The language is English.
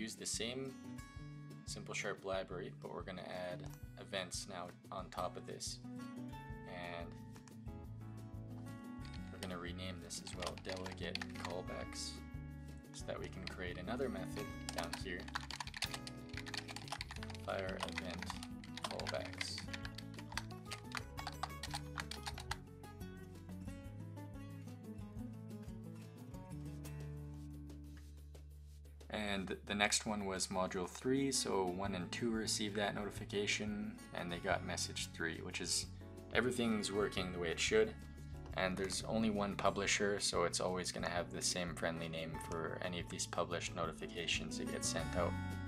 use the same Simple Sharp library, but we're going to add events now on top of this. And we're going to rename this as well, delegate callbacks, so that we can create another method down here, fire event callbacks. And the next one was module 3, so 1 and 2 received that notification and they got message 3, which is everything's working the way it should. And there's only one publisher, so it's always going to have the same friendly name for any of these published notifications that get sent out.